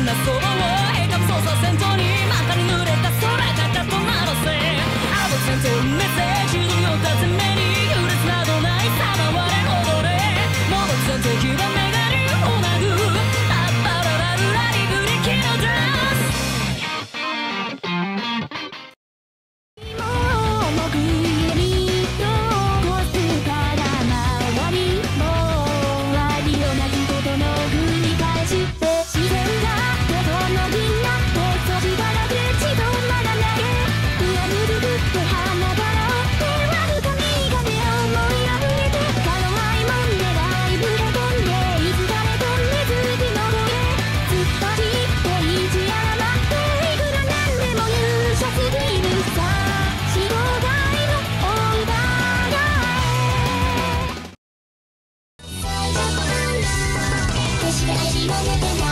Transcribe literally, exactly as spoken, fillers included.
なそばを平価操作戦闘にまかに濡れた空だったとならせアド戦闘メッセージのよたずめに優劣などないさまわれ踊れモド戦闘機はメガリオナグラッパララルラリブリキのダンス 「